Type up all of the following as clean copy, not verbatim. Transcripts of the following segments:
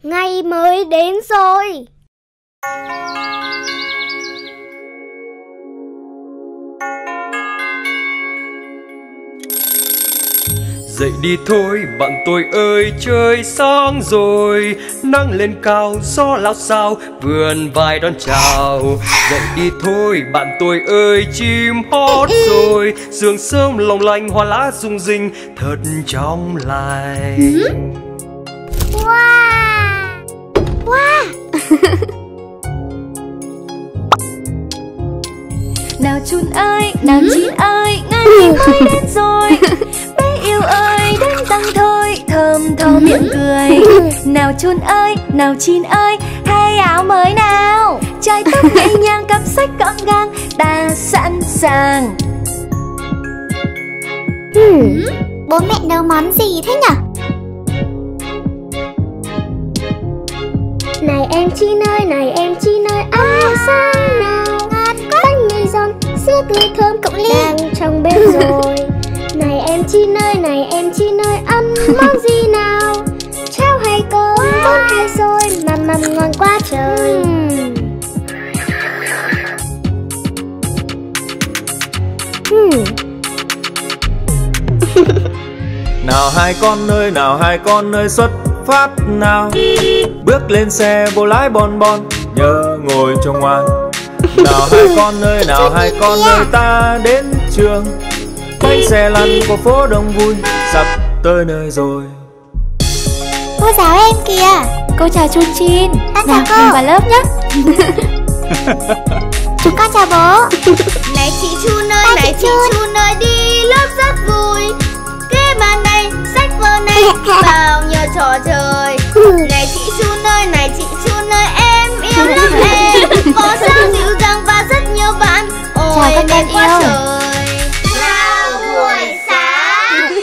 Ngày mới đến rồi. Dậy đi thôi bạn tôi ơi, trời sáng rồi, nắng lên cao gió lao xao, vườn vải đón chào. Dậy đi thôi bạn tôi ơi, chim hót rồi, sương sớm long lanh hoa lá rung rinh thật trong lành. Wow. Wow. Nào chun ơi, nào chín ơi, ngày mới đến rồi. Bé yêu ơi, đến răng thôi, thơm tho miệng cười. Nào chun ơi, nào chín ơi, thay áo mới nào. Trai tóc nhẹ nhàng, cặp sách gọn gàng, ta sẵn sàng. Bố mẹ nấu món gì thế nhở? Này em Chín ơi, này em Chín ơi, ăn sáng nào. Bánh mì giòn, sữa tươi thơm cọng ly đang trong bếp rồi. Này em Chín ơi, này em Chín ơi, ăn món gì nào? Cháo hay cơm, bún hay xôi, mầm ngon quá trời. Nào hai con ơi xuất phát nào. Bước lên xe bố lái bon bon, nhớ ngồi cho ngoan. Nào hai con ơi ta đến trường. Bánh xe lăn qua phố đông vui, sắp tới nơi rồi. Cô giáo em kìa. Cô chào Chun Chin. Con nào chào cô. cùng vào lớp nhé. Chúng con chào bố. Này chị Chun ơi, này chị Chun ơi, đi lớp rất vui. Cái bàn này, sách vở này, bao nhiêu trò chơi. Này chị Chun ơi, này chị Chun ơi, em yêu lắm em. Có sao dịu dàng và rất nhiều bạn. Ôi đẹp quá trời. Chào buổi sáng.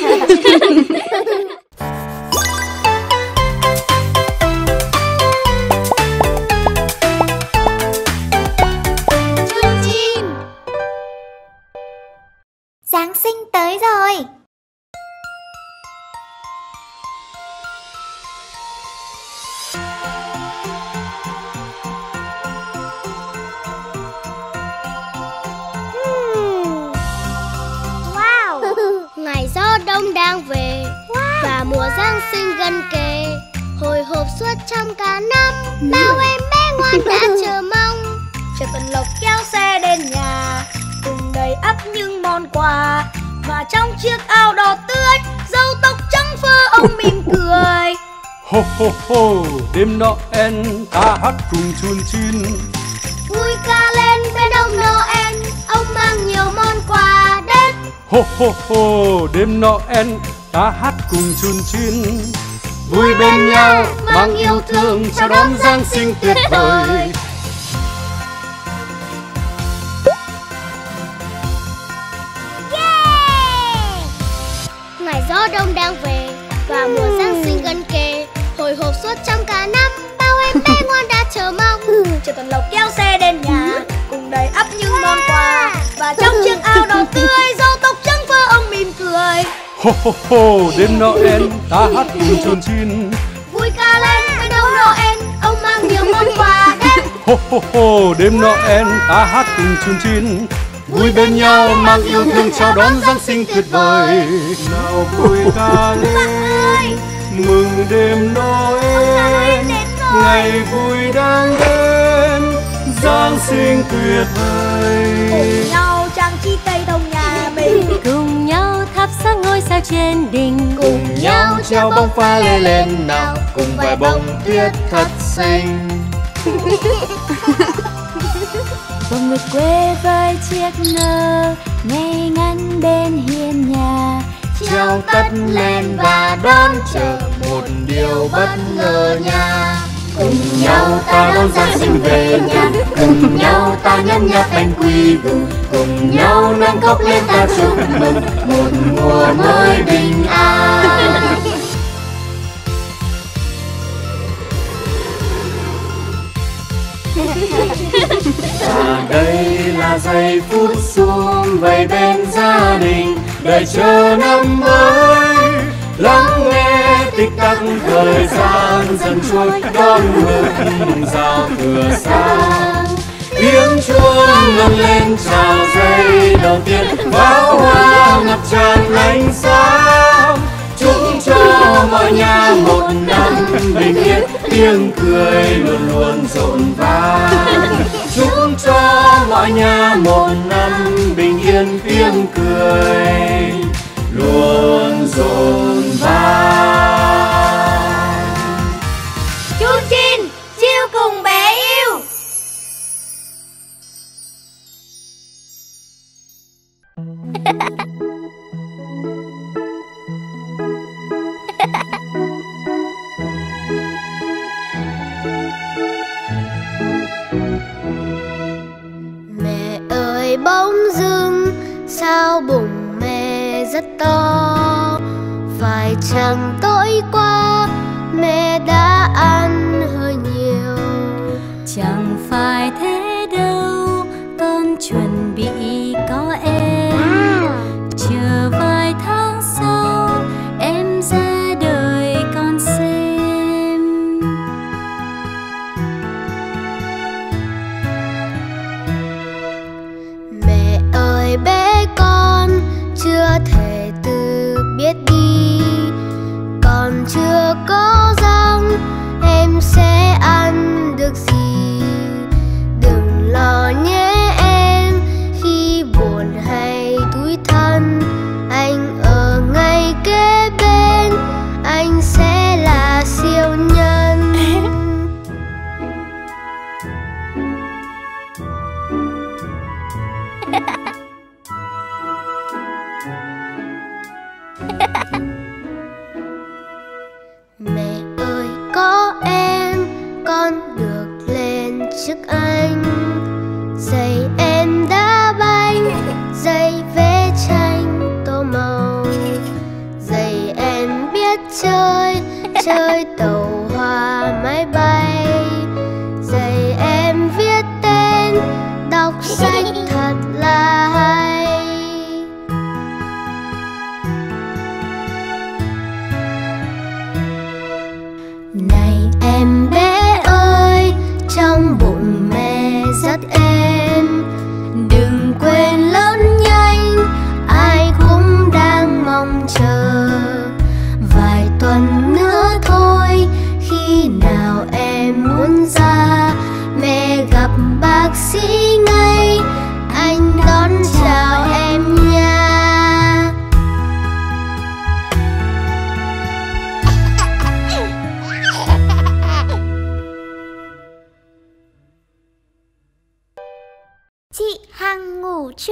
Chun Chin. Giáng sinh tới rồi. Wow. Ngày gió đông đang về. Và mùa Giáng sinh gần kề. Hồi hộp suốt trong cả năm. Bao em bé ngoan đã chờ mong. Chờ tuần lộc kéo xe đến nhà, cùng đầy ắp những món quà. Và trong chiếc áo đỏ tươi, râu tóc trắng phơ ông mỉm cười. Ho ho ho, đêm Noel ta hát cùng Chun Chin. Vui ca lên bên ông Noel, ông mang nhiều món quà đến. Ho ho ho, đêm Noel ta hát cùng Chun Chin. Vui bên nhau, mang yêu thương chào đón Giáng sinh tuyệt vời. Ngày gió đông đang về và mùa Giáng sinh gần kề. Hồi hộp suốt trong cả năm. Bao em bé ngoan đã chờ mong. Chờ tuần lộc kéo xe đến nhà, cùng đầy ắp những món quà. Và trong chiếc áo đỏ tươi, râu tóc trắng phơ ông mỉm cười. Ho ho ho, đêm Noel ta hát cùng Chun Chin. Vui ca lên bên ông Noel, ông mang nhiều món quà đến. Ho ho ho, đêm Noel ta hát cùng Chun Chin. Vui bên nhau mang yêu thương chào đón Giáng sinh tuyệt vời. Nào vui ca lên mừng đêm Noel, ngày vui đang đến, Giáng sinh tuyệt vời. Cùng nhau trang trí cây thông nhà mình, Cùng nhau thắp sáng ngôi sao trên đỉnh. Cùng nhau treo bông pha lê lên nào, cùng vài bông tuyết thật xinh. Bông nguyệt quê với chiếc nơ, ngây ngắn bên hiên nhà. Treo tất lên và đón chờ một điều bất ngờ nha. Cùng nhau ta đón Giáng sinh về nhà, cùng nhau ta nhấm nháp bánh quy gù, cùng nhau nâng cốc lên ta chúc mừng một mùa mới bình an. Và đây là giây phút sum vầy bên gia đình, đợi chờ năm mới, lắng nghe tích tắc thời gian dần trôi đón mừng giao thừa sáng. Tiếng chuông ngân lên chào giây đầu tiên, pháo hoa ngập tràn ánh sáng. Chúc cho mọi nhà một năm bình yên, tiếng cười luôn luôn rộn vang. Chúc cho mọi nhà một năm bình yên, tiếng cười luôn rộn vang. Chu Chin chiêu cùng bé yêu. Mẹ ơi bỗng dưng sao bụng mẹ rất to, phải chăng tối qua mẹ đã ăn hơi nhiều? Chẳng phải thế đâu, con chuẩn bị có em. Chờ vài tháng sau em ra đời con xem. Mẹ ơi bé con chưa thể tự biết đi, còn chưa có răng em sẽ ăn được gì? Đừng lo nhé em, khi buồn hay tủi thân anh ở ngay kế bên, anh sẽ là siêu nhân. Mẹ ơi có em, con được lên trước anh. Giày em đá banh, giày vẽ tranh tô màu. Giày em biết chơi, chơi tàu hoa máy bay. Giày em viết tên, đọc sách thật là hay. Này em bé ơi, trong bụng mẹ rất êm. Đừng quên lớn nhanh, ai cũng đang mong chờ. Vài tuần nữa thôi, khi nào em muốn ra, mẹ gặp bác sĩ ngay, anh đón chào em nha. Chị Hằng ngủ chưa?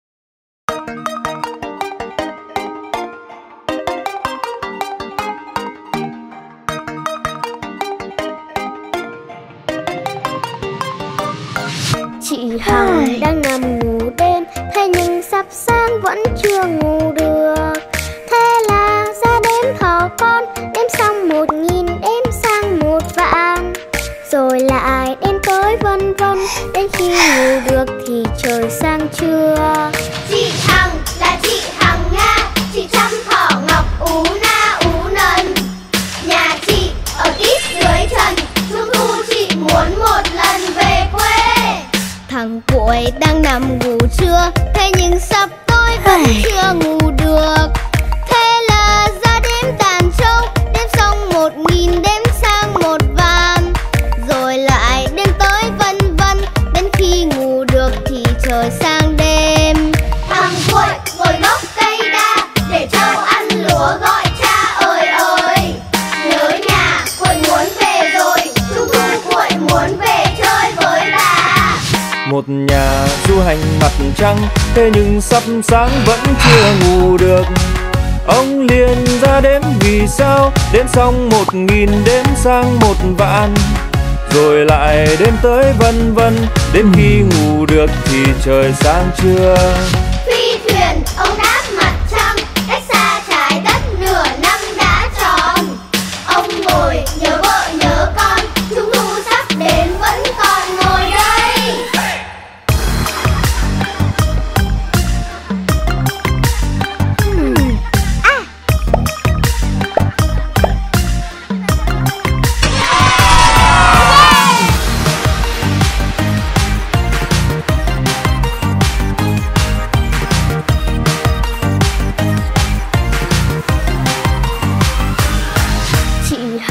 Chị Hằng đang nằm ngủ đêm, thế nhưng sắp sáng vẫn chưa ngủ được. Thế là ra đếm thỏ con, đếm xong 1000, đếm sang 1.000.000. Rồi lại đếm tới vân vân, đến khi ngủ được thì trời sang trưa. Chị Hằng là chị Hằng nha, chị chăm thỏ ngọc ú na ú nần. Nhà chị ở tít dưới trần, trung thu chị muốn một lần về quê. Thằng Cuội đang nằm ngủ trưa, thế nhưng sắp tối vẫn chưa ngủ được. Thế là ra đếm đàn trâu, đếm xong 1000, đếm sang 1.000.000. Rồi lại đếm tới vân vân, đến khi ngủ được thì trời sang đêm. Thằng Cuội ngồi gốc cây đa, để trâu ăn lúa gọi cha ơi ơi. Nhớ nhà Cuội muốn về rồi, trung thu Cuội muốn về chơi với bà. Một nhà du hành mặt trăng, thế nhưng sắp sáng vẫn chưa ngủ được. Ông liền ra đếm vì sao, đếm xong 1000, đếm sang 1.000.000. Rồi lại đếm tới vân vân, đến khi ngủ được thì trời sang trưa. Phi thuyền ông đáp mặt trăng, cách xa trái đất nửa năm đã tròn. Ông ngồi nhớ vợ nhớ con, trung thu sắp đến vẫn còn ngồi đây.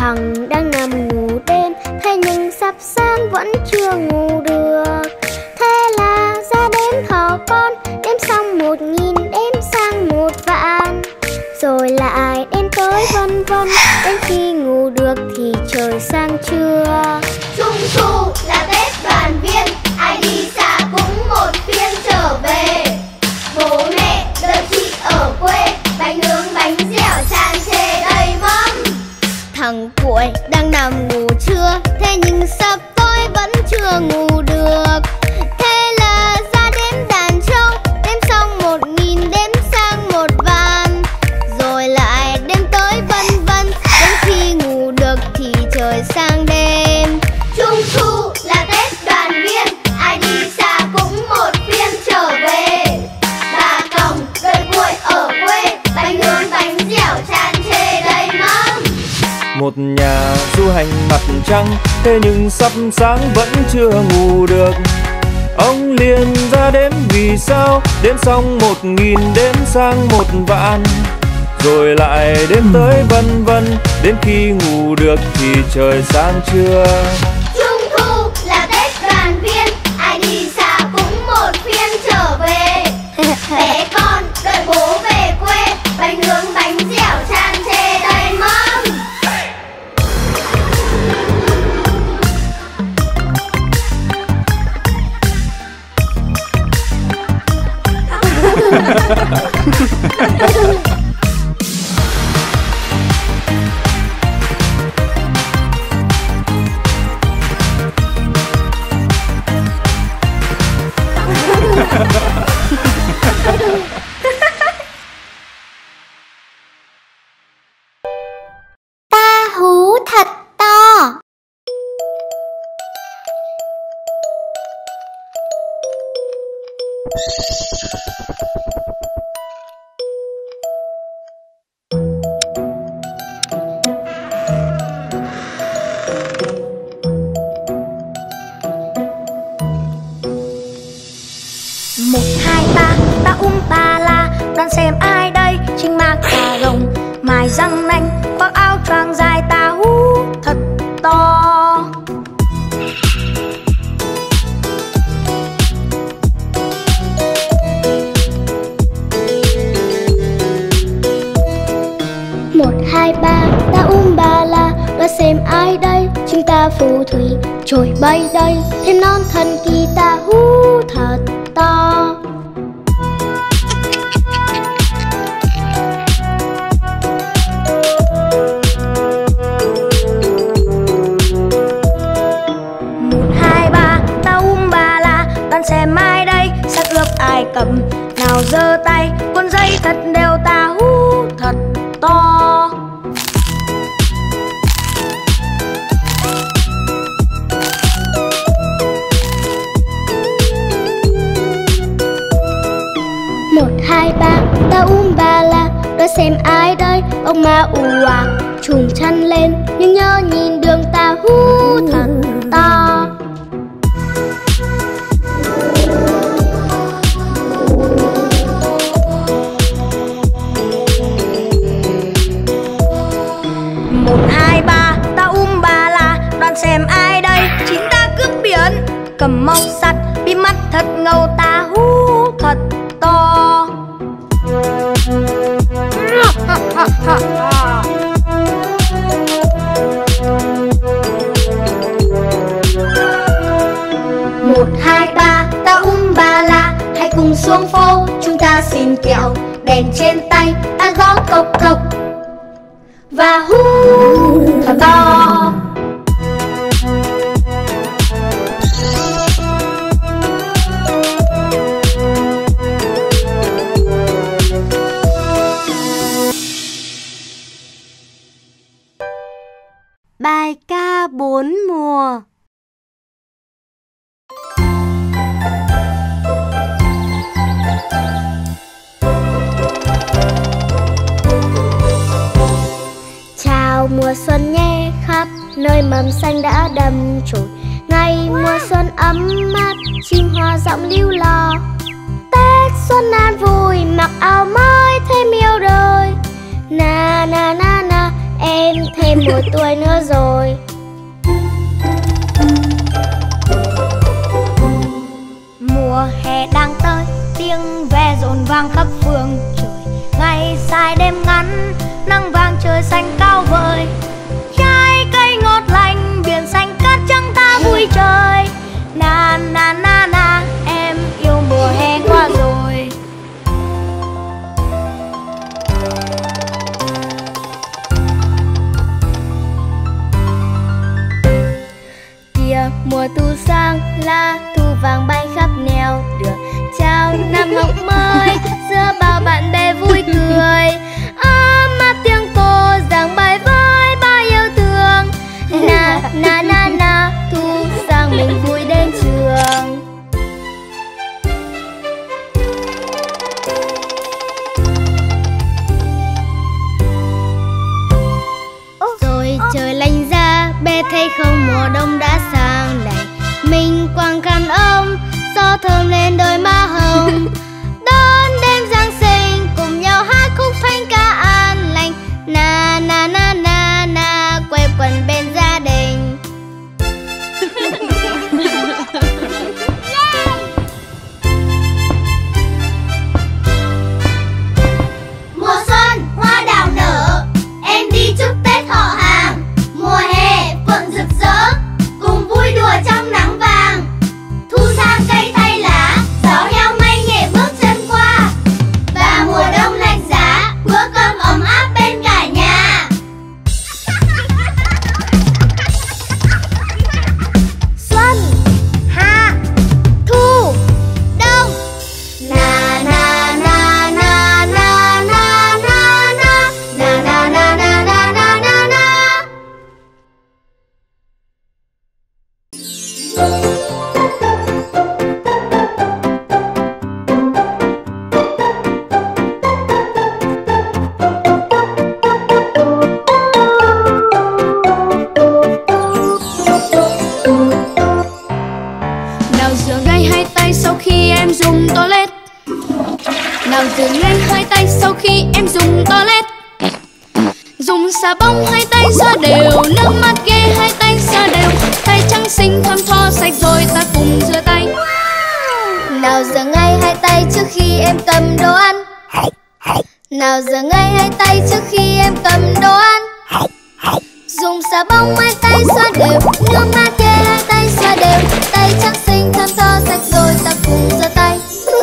thằng đang nằm ngủ đêm, thế nhưng sắp sáng vẫn chưa ngủ được. Thế là ra đếm thỏ con, đếm xong 1000, đếm sang 1.000.000, rồi lại đếm tới vân vân, đến khi ngủ được thì trời sang trưa. Trung thu là Tết đoàn viên, ai đi xa cũng một phiên trở về. Bố mẹ đợi chị ở quê, bánh nướng bánh dẻo tràn trề đầy mâm. Thằng cuội đang nằm ngủ trưa, thế nhưng sắp tối vẫn chưa ngủ được. Thế là ra đếm đàn trâu, đếm xong 1000, đếm sang 1.000.000, rồi lại đếm tới vân vân, đến khi ngủ được thì trời sang đêm. Trung thu là Tết đoàn viên, ai đi xa cũng một phiên trở về. Bà còng đợi cuội ở quê, bánh nướng bánh dẻo tràn trề đầy mâm. Một nhà du hành mặt trăng, thế nhưng sắp sáng vẫn chưa ngủ được. Ông liền ra đếm vì sao, đếm xong 1000, đếm sang 1.000.000, rồi lại đếm tới vân vân, đến khi ngủ được thì trời sang trưa. Trung thu là Tết đoàn viên, ai đi xa cũng một phiên trở về. Bé con đợi bố về quê, bánh nướng bánh dẻo tràn trề đầy mâm. Ta hú thật to. Một hai ba ta ba la, đoán xem ai đây? Chinh ma cà rồng, mài răng nanh, khoác áo choàng dài, ta hú thật to. Một hai ba ta ba la, đoán xem ai đây? Chúng ta phù thủy trồi bay đây, thêm non thần kỳ, ta hú thật to. Một hai ba ta ba la, đoán xem ai đây? Xác ướp Ai Cập, nào giơ tay, cuốn dây thật đều, ta hú thật to. Một hai ba ta ba la, đoán xem ai đây? Ông ma ù à, trùm chăn lên, nhưng nhớ nhìn đường, ta hú thật to. Một hai ba ta ba la, đoán xem ai đây? Chín ta cướp biển, cầm mộc sắt, bí mắt thật ngầu, ta hú thật to. Một hai ba ta ba la, hãy cùng xuống phố, chúng ta xin kẹo, đèn trên tay, ta gõ cộc cộc và hú thật to. Bài ca 4 mùa. Chào mùa xuân nhé, khắp nơi mầm xanh đã đâm chồi. Ngày mùa xuân ấm áp, chim hoa giọng líu lo. Tết xuân an vui, mặc áo mới thêm yêu đời. Na na na na, em thêm một tuổi nữa rồi. Mùa hè đang tới, tiếng ve rộn vang khắp phương trời. Ngày dài đêm ngắn, nắng vàng trời xanh cao vời. Trái cây ngọt lành, biển xanh cát trắng ta vui chơi. Na na na na, em yêu mùa hè qua rồi. Kìa mùa thu sang, lá thu vàng bay khắp nẻo đường. Chào năm học mới, giữa bao bạn bè vui cười. Ấm áp tiếng cô giảng bài với bao yêu thương. Na na na na, thu sang mình vui đến trường. Rồi trời lạnh ra, bé thấy không mùa đông đã sang đây. Mình quàng khăn ôm, gió thơm lên đôi má hồng. Đón đêm Giáng sinh, cùng nhau hát khúc phanh ca an lành. Na na na na na, quây quần bên gia đình. Mùa xuân hoa đào nở, em đi chúc Tết họ hàng. Mùa hè vượng rực rỡ, cùng vui đùa trong nắng vàng. Thu sang cây thay lá, gió heo mây nhẹ bước chân qua. Và mùa đông lạnh giá, bữa cơm ấm áp bên cả nhà. Xuân, hạ, thu, đông. Na na na na na na na na na na na na na na na na. Nào giờ ngay hai tay sau khi em dùng toilet. Nào giờ ngay hai tay sau khi em dùng toilet. Dùng xà bông hai tay xoa đều, nước mắt ghê hai tay xoa đều. Tay trắng xinh thơm tho sạch rồi ta cùng rửa tay. Nào giờ ngay hai tay trước khi em cầm đồ ăn. Nào giờ ngay hai tay trước khi em cầm đồ ăn. Dùng xà bông hai tay xoa đều, nước mắt ghê hai tay xoa đều. Tay trắng xinh thơm tho sạch rồi ta cùng rửa tay.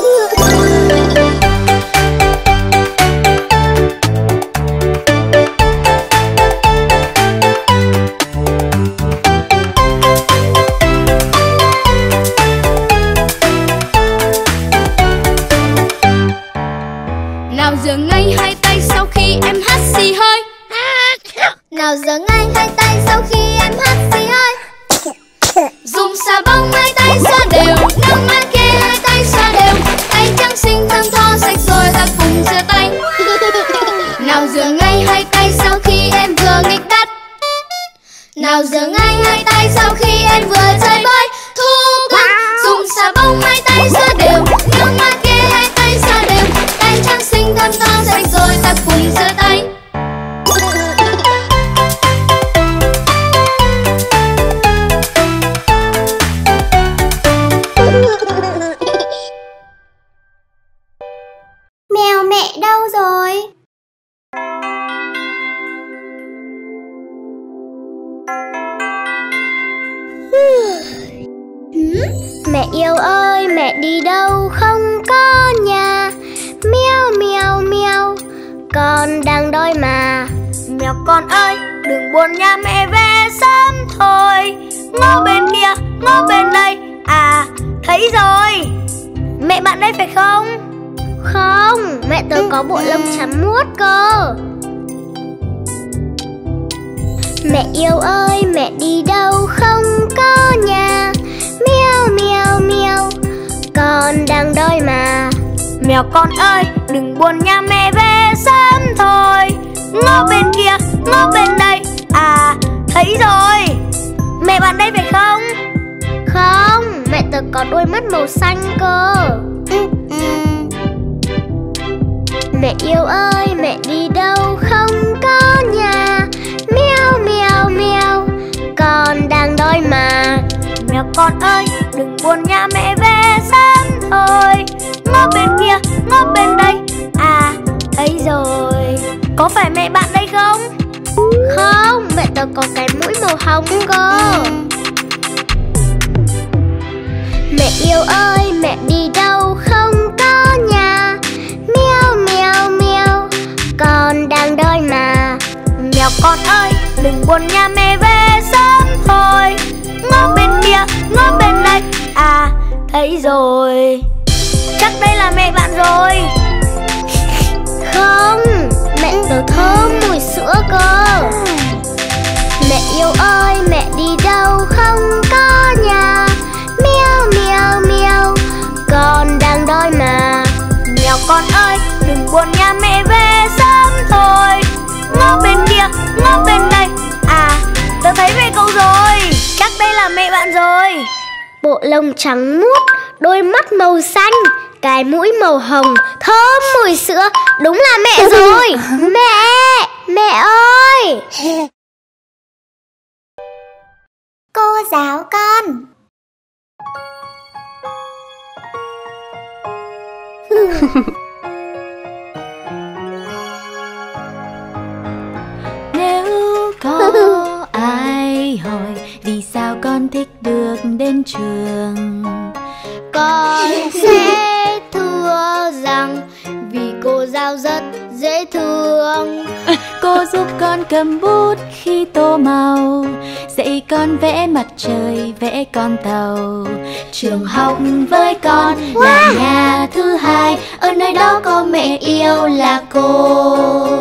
Nào giờ ngay hai tay sau khi em hắt xì hơi. Nào giờ ngay hai tay sau khi em hắt xì hơi. Dùng xà bông hai tay xoa đều, nước mắt ghê hai tay xoa đều. Tay trắng xinh thơm tho sạch rồi ta cùng rửa tay. Nào giờ ngay hai tay sau khi em vừa nghịch đất. Nào giờ ngay hai tay sau khi em vừa chơi bơi. Thu quanh dùng xà bông hai tay xoa đều, nước mắt ghê hai tay xoa đều. Tay trắng xinh thơm tho sạch rồi ta cùng rửa tay. Mèo mẹ đâu rồi? Mẹ yêu ơi, mẹ đi đâu không có nhà. Meo meo meo, con đang đói mà. Mèo con ơi, đừng buồn nha, mẹ về sớm thôi. Ngó bên kia, ngó bên đây. À, thấy rồi. Mẹ bạn đây phải không? Không, mẹ tớ có bộ lông trắng muốt cơ. Mẹ yêu ơi, mẹ đi đâu không có nhà. Meo meo meo, con đang đói mà. Mèo con ơi, đừng buồn nha, mẹ về sớm thôi. Ngó bên kia, ngó bên đây. À, thấy rồi. Mẹ bạn đây phải không? Không, mẹ tớ có đôi mắt màu xanh cơ. Mẹ yêu ơi, mẹ đi đâu không có nhà. con ơi, đừng buồn nha mẹ về sớm thôi. Ngó bên kia, ngó bên đây, à thấy rồi. Có phải mẹ bạn đây không? Không, mẹ tớ có cái mũi màu hồng cơ. Mẹ yêu ơi, mẹ đi đâu không có nhà. Meo meo meo, con đang đói mà. Mèo con ơi, đừng buồn nha mẹ về sớm thôi. Ngó bên kia, ngó bên đây, à thấy rồi. Chắc đây là mẹ bạn rồi. Không, mẹ tớ thơm mùi sữa cơ. Mẹ yêu ơi, mẹ đi đâu không có nhà. Meo meo meo, con đang đói mà. Mèo con ơi, đừng buồn nha mẹ về sớm thôi. Ngó bên kia, ngó bên đây, à tớ thấy mẹ cậu rồi. Chắc đây là mẹ bạn rồi. Bộ lông trắng muốt, đôi mắt màu xanh, cái mũi màu hồng, thơm mùi sữa. Đúng là mẹ rồi. Mẹ ơi. Cô giáo con. Nếu có ai hỏi vì sao con thích được đến trường, Con sẽ thưa rằng vì cô giáo rất dễ thương. cô giúp con cầm bút khi tô màu, dạy con vẽ mặt trời, vẽ con tàu. Trường học với con là nhà thứ hai, ở nơi đó có mẹ yêu là cô.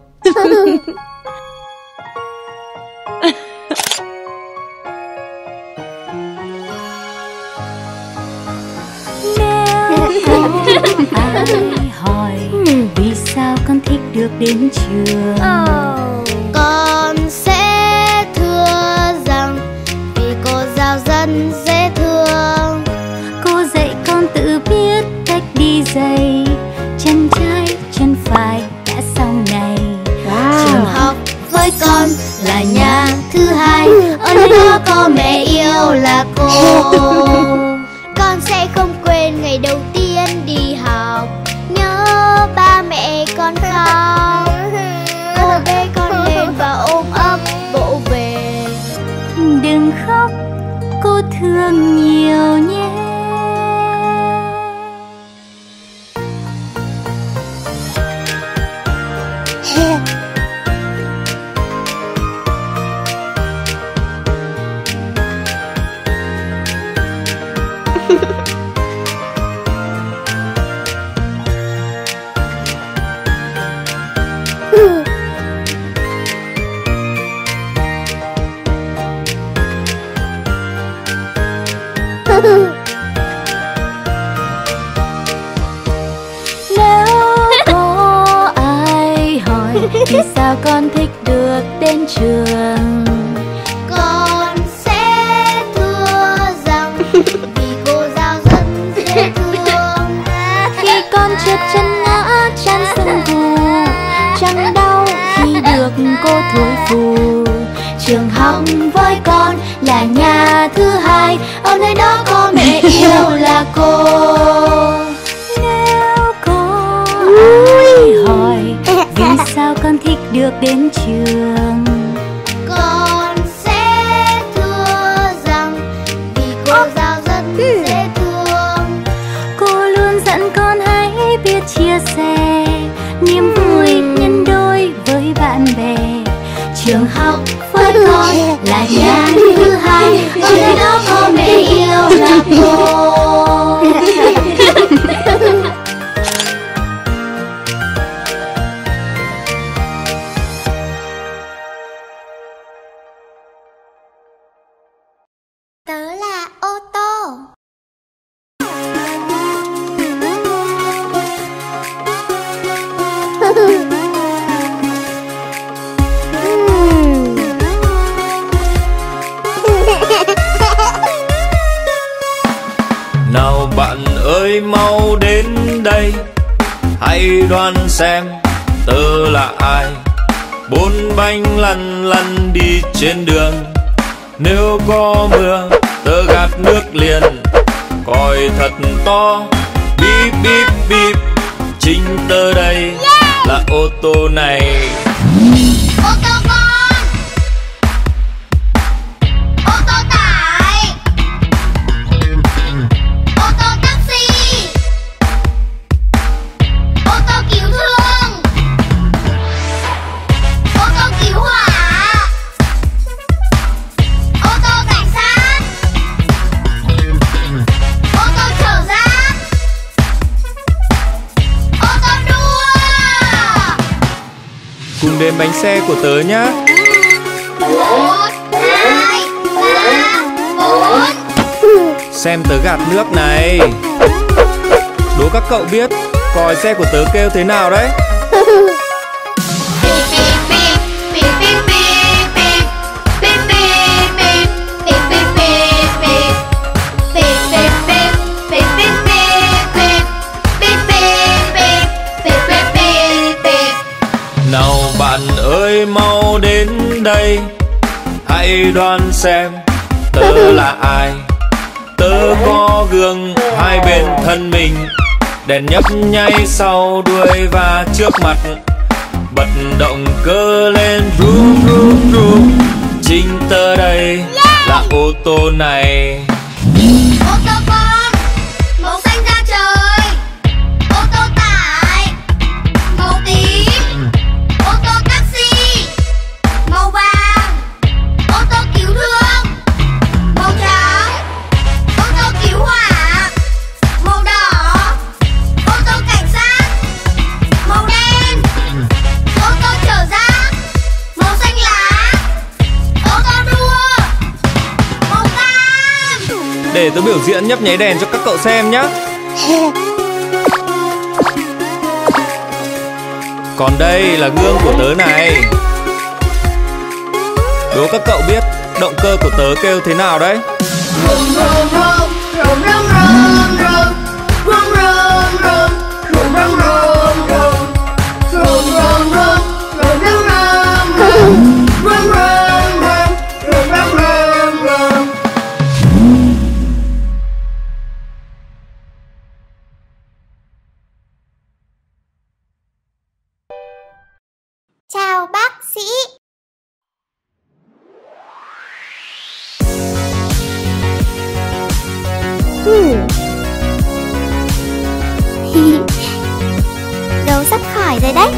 Ai hỏi vì sao con thích được đến trường, Con sẽ thưa rằng vì cô giáo rất dễ thương. cô dạy con tự biết cách đi giày, chân trái chân phải đã xong này. Trường học với con là nhà thứ hai, ở nơi đó có mẹ yêu là cô. Con sẽ không quên ngày đầu tiên đi học, nhớ ba mẹ con khóc. Cô bế con lên và ôm ấp vỗ về. Đừng khóc, cô thương nhiều nhé. Nếu có ai hỏi vì sao con thích được đến trường, Con sẽ thưa rằng vì cô giáo rất dễ thương. khi con trượt chân ngã chán sưng vù, chẳng đau khi được cô thổi phù. Trường học với con là nhà thứ hai, ở nơi đó có mẹ yêu là cô. Nếu có ai hỏi vì sao con thích được đến trường, Con sẽ thưa rằng vì cô giáo rất dễ thương. cô luôn dặn con hãy biết chia sẻ niềm vui nhân đôi với bạn bè. Trường học với con là nhà thứ hai, ở nơi đó có mẹ yêu là cô. Tớ là ô tô. Nào bạn ơi mau đến đây, hãy đoán xem tớ là ai. Bốn bánh lăn lăn đi trên đường, Nếu có mưa tớ gạt nước liền, còi thật to bíp bíp bíp. Chính tớ đây là ô tô này. Ô tô con, ô tô tải, ô tô taxi, ô tô cứu thương, ô tô cứu hỏa, ô tô cảnh sát, ô tô chở rác, ô tô đua. Cùng đếm bánh xe của tớ nhá. 1, 2, 3, 4. Xem tớ gạt nước này. Đố các cậu biết còi xe của tớ kêu thế nào đấy? Nào bạn ơi mau đến đây, hãy đoán xem tớ là ai. Tớ có gương hai bên thân mình, đèn nhấp nháy sau đuôi và trước mặt. Bật động cơ lên rum rum rum. Chính tớ đây là ô tô này. Ô tô con, màu xanh da trời. Ô tô tải, màu tím. Ô tô taxi, màu vàng. Ô tô cứu thương, màu trắng. Ô tô cứu hỏa, màu đỏ. Ô tô cảnh sát, màu đen. Ô tô chở rác, màu xanh lá. Ô tô đua, màu cam. Để tớ biểu diễn nhấp nháy đèn cho các cậu xem nhé. Còn đây là gương của tớ này. Đố các cậu biết động cơ của tớ kêu thế nào đấy? Rum rum rum, rum rum rum rum, rum rum rum, rum rum rum rum, rum rum rum, rum rum rum rum, rum rum rum, rum rum rum. Chào bác sĩ. Đầu sắp khỏi rồi đấy.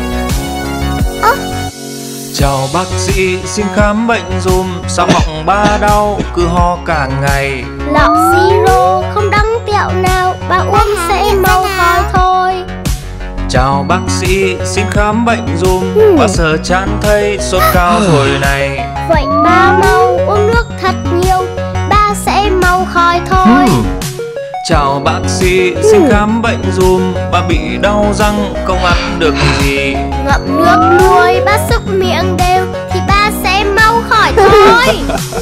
Chào bác sĩ, xin khám bệnh dùm. Sao họng ba đau, cứ ho cả ngày. Lọ siro không đắng tẹo nào, ba uống sẽ mau khỏi thôi. Chào bác sĩ, xin khám bệnh dùm. Ba sợ chán thấy sốt cao rồi này. Vậy ba mau uống nước thật nhiều, ba sẽ mau khỏi thôi. Chào bác sĩ, xin khám bệnh dùm. Ba bị đau răng, không ăn được gì. Ngậm nước nuôi, ba xúc miệng đều, thì ba sẽ mau khỏi thôi.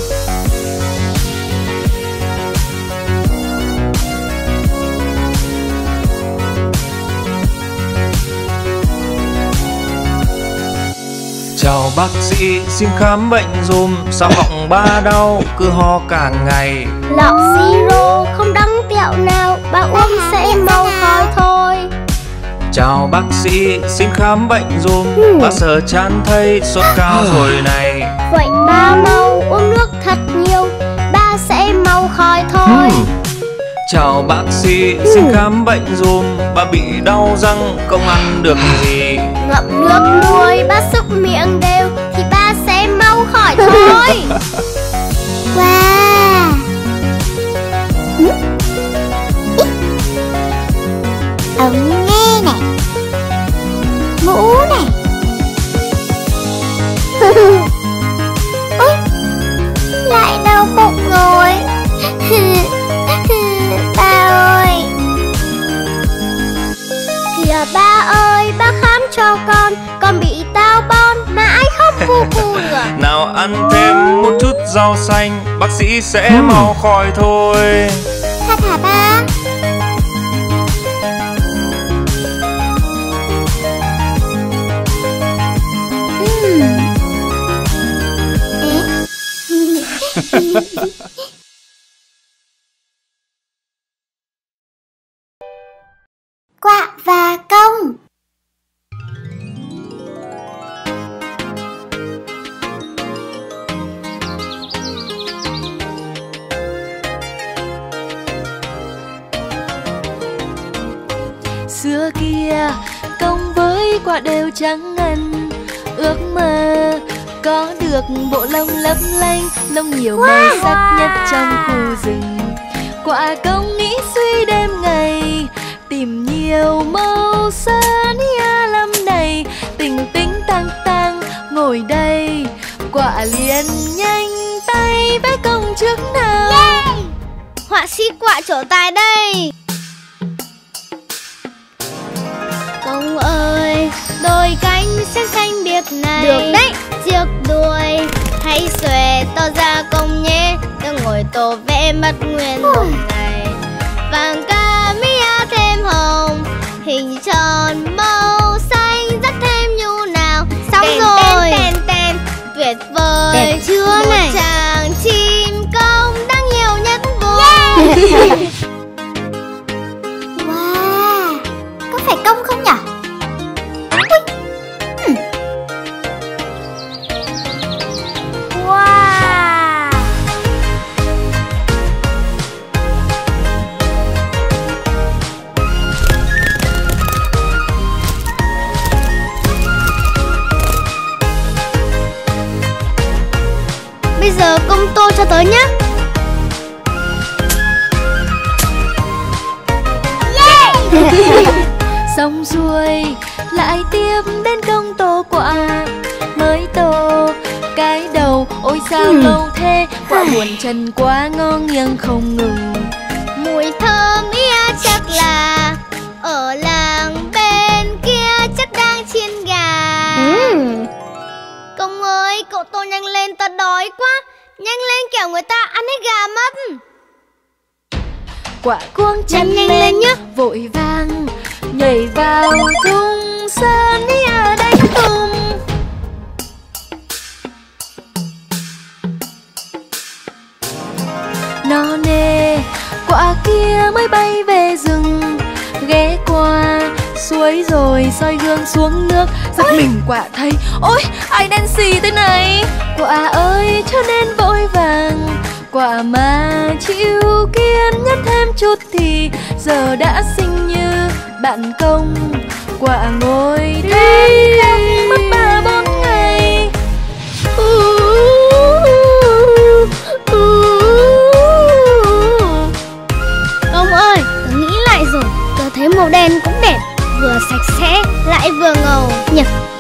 Chào bác sĩ, xin khám bệnh dùm. Sao họng ba đau, cứ ho cả ngày. Lọ siro không đắng tẹo nào, ba uống sẽ mau khỏi thôi. Chào bác sĩ, xin khám bệnh dùm. Ba sợ chán thấy sốt cao rồi này. Vậy ba mau uống nước thật nhiều, ba sẽ mau khỏi thôi. Chào bác sĩ, xin khám bệnh dùm. Ba bị đau răng, không ăn được gì. Ngậm nước nuôi, ba xúc miệng đều, thì ba sẽ mau khỏi thôi. Wow. Ống nghe này, mũ này. Ôi, lại đau bụng rồi. Ba ơi. Kìa ba ơi, ba khám cho con bị táo bón mãi không cu cu được. Nào ăn thêm một chút rau xanh, bác sĩ sẽ mau khỏi thôi. Thật hả ba? Quạ và công. Xưa kia công với quạ đều trắng ngần, ước mơ có được bộ lông lấp lánh, lông nhiều màu sắc nhất trong khu rừng. Quạ công nghĩ suy đêm ngày, tìm nhiều màu sơn lâm đầy, tình tính tăng tăng ngồi đây. Quạ liền nhanh tay vẽ công trước nào. Họa sĩ quạ trổ tài đây. Công ơi, đôi cánh xanh xanh biếc này, Được đấy. chiếc đuôi hãy xòe to ra công nhé. Tôi ngồi tổ vẽ mất nguyên một ngày. Vàng cam thêm hồng, hình tròn màu xanh rất thêm nhu nào. Xong rồi tên tuyệt vời. Đẹp chưa một này? chàng chim công đáng nhiều nhất vùng. Wow, có phải công không nhỉ? Wow. Bây giờ công tô cho tớ nhé. Xong xuôi lại tiếp đến công tô quạ, mới tô cái đầu. Ôi sao lâu thế, quạ buồn chân quá ngó nghiêng không ngừng. Mùi thơm chắc là ở làng bên kia chắc đang chiên gà. Công ơi, cậu tô nhanh lên, tao đói quá. Nhanh lên kẻo người ta ăn hết gà mất. Quạ cuống chân Nhanh lên nhá. vội vàng nhảy vào thung sơn đánh tung. No nê quạ kia mới bay về rừng, ghé qua suối rồi soi gương xuống nước. Giật mình quạ thấy ôi ai đen xì thế này. Quạ ơi cho nên vội vàng, quạ mà chịu kiên nhẫn thêm chút thì giờ đã xinh như bạn công. Quạ ngồi đây mất 3-4 ngày. Công ơi, tớ nghĩ lại rồi. Tớ thấy màu đen cũng đẹp, vừa sạch sẽ lại vừa ngầu nhỉ.